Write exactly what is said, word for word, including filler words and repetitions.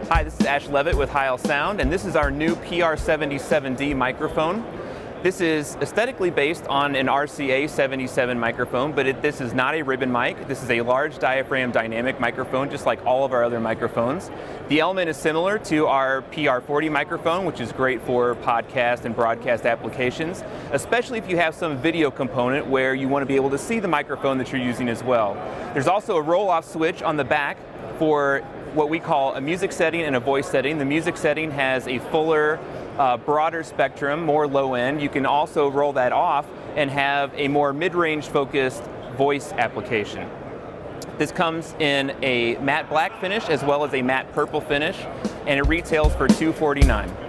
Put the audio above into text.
Hi, this is Ash Levitt with Heil Sound, and this is our new P R seventy-seven D microphone. This is aesthetically based on an R C A seventy-seven microphone, but it, this is not a ribbon mic. This is a large diaphragm dynamic microphone, just like all of our other microphones. The element is similar to our P R forty microphone, which is great for podcast and broadcast applications, especially if you have some video component where you want to be able to see the microphone that you're using as well. There's also a roll-off switch on the back for what we call a music setting and a voice setting. The music setting has a fuller, uh, broader spectrum, more low end. You can also roll that off and have a more mid-range focused voice application. This comes in a matte black finish as well as a matte purple finish, and it retails for two forty-nine.